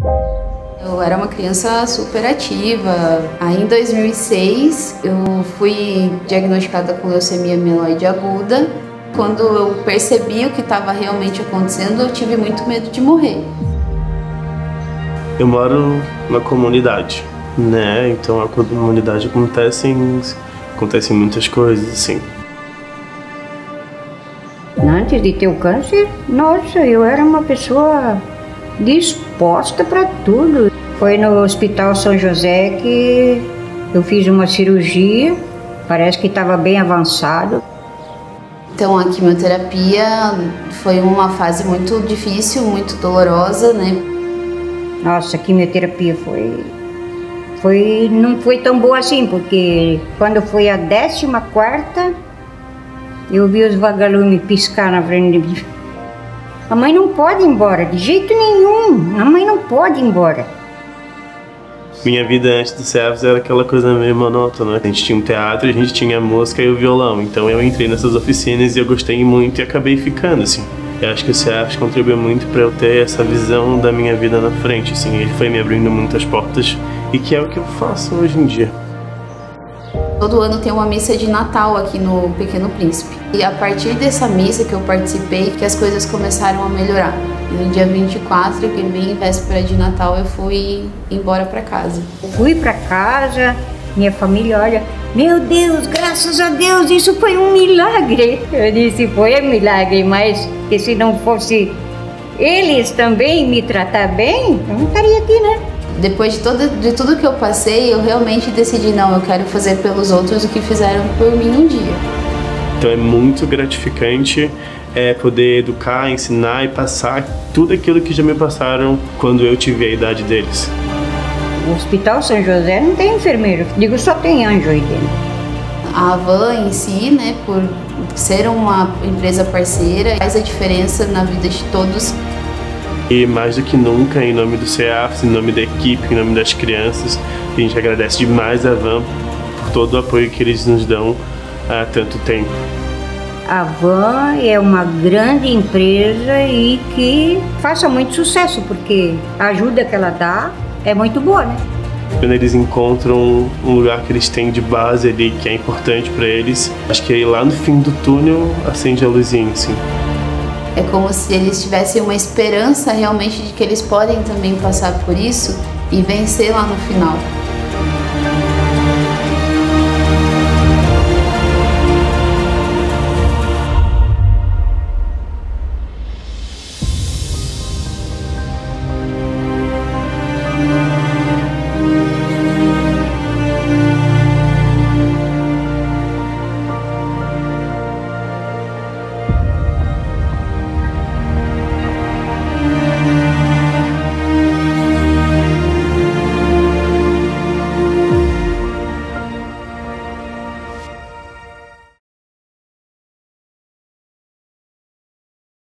Eu era uma criança super ativa. Aí em 2006 eu fui diagnosticada com leucemia mieloide aguda. Quando eu percebi o que estava realmente acontecendo, eu tive muito medo de morrer. Eu moro na comunidade, né? Então a comunidade acontecem muitas coisas, assim. Antes de ter o câncer, nossa, eu era uma pessoa disposta para tudo. Foi no Hospital São José que eu fiz uma cirurgia, parece que estava bem avançado. Então a quimioterapia foi uma fase muito difícil, muito dolorosa, né? Nossa, a quimioterapia não foi tão boa assim, porque quando foi a 14ª, eu vi os vagalumes piscar na frente de mim. A mãe não pode ir embora, de jeito nenhum. A mãe não pode ir embora. Minha vida antes do CEAFS era aquela coisa meio monótona. A gente tinha um teatro, a gente tinha a música e o violão. Então eu entrei nessas oficinas e eu gostei muito e acabei ficando, assim. Eu acho que o CEAFS contribuiu muito para eu ter essa visão da minha vida na frente, assim. Ele foi me abrindo muitas portas e que é o que eu faço hoje em dia. Todo ano tem uma missa de Natal aqui no Pequeno Príncipe. E a partir dessa missa que eu participei, que as coisas começaram a melhorar. E no dia 24, que bem véspera de Natal, eu fui embora para casa. Fui para casa, minha família olha, meu Deus, graças a Deus, isso foi um milagre. Eu disse, foi um milagre, mas que se não fosse eles também me tratar bem, eu não estaria aqui, né? Depois de tudo que eu passei, eu realmente decidi, não, eu quero fazer pelos outros o que fizeram por mim um dia. Então é muito gratificante poder educar, ensinar e passar tudo aquilo que já me passaram quando eu tive a idade deles. O Hospital São José não tem enfermeiro, digo, só tem anjo aí dentro. A Avan em si, né, por ser uma empresa parceira, faz a diferença na vida de todos. E mais do que nunca, em nome do CEAFS, em nome da equipe, em nome das crianças, a gente agradece demais a Avan por todo o apoio que eles nos dão há tanto tempo. A Avan é uma grande empresa e que faça muito sucesso, porque a ajuda que ela dá é muito boa, né? Quando eles encontram um lugar que eles têm de base ali, que é importante para eles, acho que aí lá no fim do túnel acende a luzinha, assim. É como se eles tivessem uma esperança realmente de que eles podem também passar por isso e vencer lá no final.